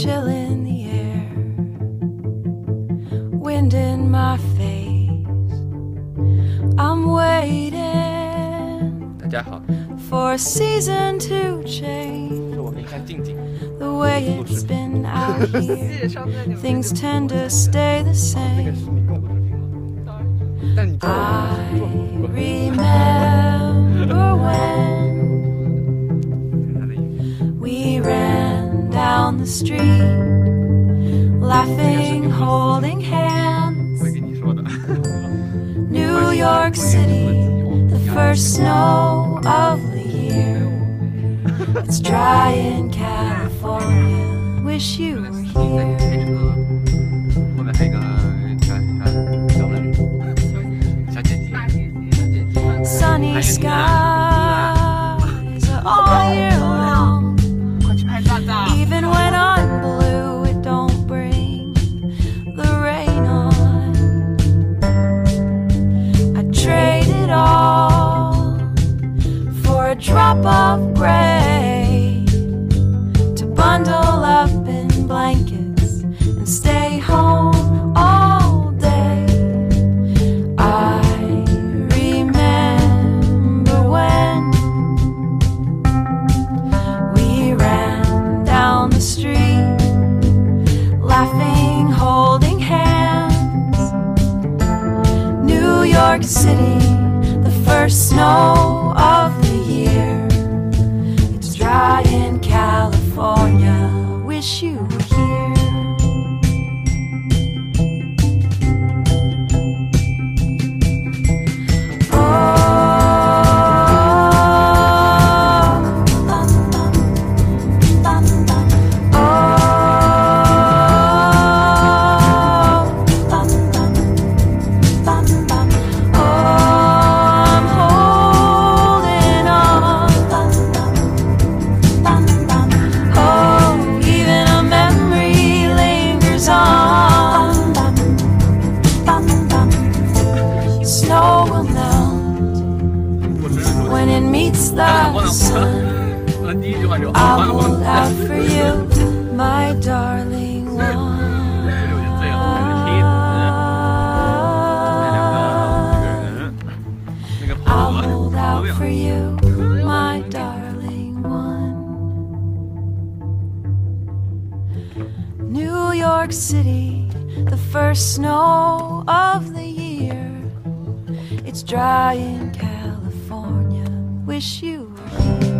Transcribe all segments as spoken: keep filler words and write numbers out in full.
chill in the air, wind in my face. I'm waiting 大家好， for a season to change 我给你看静静。 the way it's been out here. Things tend to stay the same. I remember when we ran down the street, laughing, holding hands. New York City, the first snow of the year. It's dry in California. Wish you were here. Sunny skies all year long. Even when I'm blue, it don't bring the rain on. I trade it all for a drop of gray, to bundle up in blankets and stay home all day. I remember when we ran down the street, laughing, holding hands. New York City, the first snow of the year. It's dry in California. Wish you were here. Snow will melt when it meets the sun. I'll hold out for you, my darling one. I'll hold out for you, my darling one. New York City, the first snow of the year. It's dry in California. Wish you were here.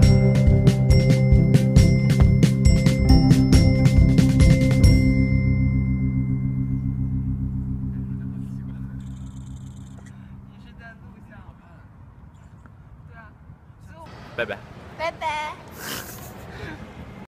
Bye bye. Bye bye.